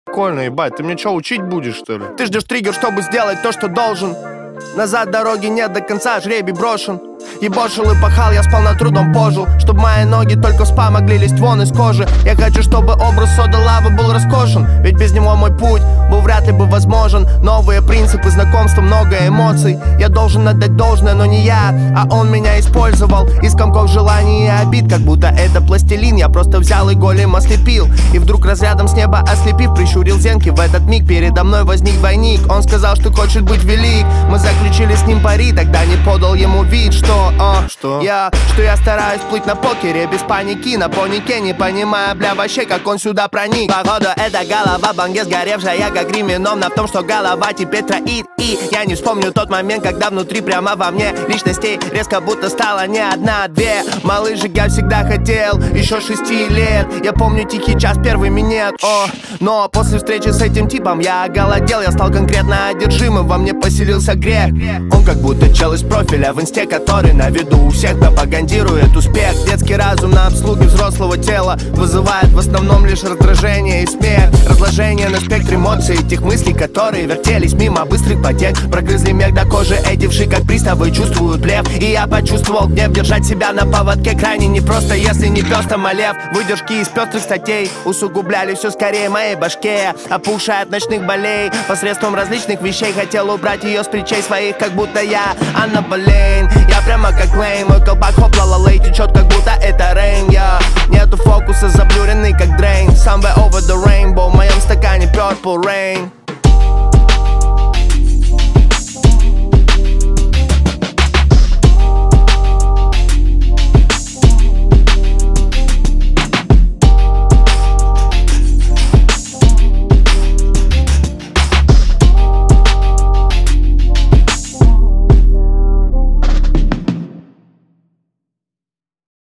Прикольно, ебать, ты мне что, учить будешь, что ли? Ты ждешь триггер, чтобы сделать то, что должен. Назад дороги нет, до конца жребий брошен. Ебошил и пахал, я спал над трудом пожил, чтоб мои ноги только в спа могли лезть вон из кожи. Я хочу, чтобы образ сода лавы был роскошен, ведь без него мой путь был вряд ли бы возможен. Новые принципы, знакомства, много эмоций. Я должен отдать должное, но не я, а он меня использовал. Из комков желаний и обид, как будто это пластилин. Я просто взял и голем ослепил, и вдруг разрядом с неба ослепив, прищурил зенки. В этот миг передо мной возник двойник. Он сказал, что хочет быть велик. Мы заключили с ним пари, тогда не подал ему вид, что я стараюсь плыть на покере без паники, на понике, не понимая, бля, вообще, как он сюда проник. Походу, это голова банге сгоревшая, как грим виновна в том, что голова теперь троит. И я не вспомню тот момент, когда внутри прямо во мне личностей резко будто стало не одна, а две. Малышек я всегда хотел, еще 6 лет. Я помню тихий час, первый минет, но после встречи с этим типом я оголодел. Я стал конкретно одержимым, во мне поселился грех. Он как будто чел из профиля в инсте, который на виду у всех пропагандирует успех. Детский разум на обслуге взрослого тела вызывает в основном лишь раздражение и смех. Разложение на спектре эмоций, тех мыслей, которые вертелись мимо быстрых потек. Прогрызли мех до кожи, эти вши как приставы чувствуют лев. И я почувствовал гнев, держать себя на поводке крайне непросто, если не пёс, то молев. Выдержки из пестрых статей усугубляли все скорее моей башке, опухшая от ночных болей. Посредством различных вещей хотел убрать ее с плечей своих, как будто я Анна Болейн. Я прямо как Лейн, мой колпак хоп ла-ла-лей течет, как будто это рейн. Нету фокуса, заблюренный как дрейн. Somewhere over the rainbow, в моем стакане purple rain.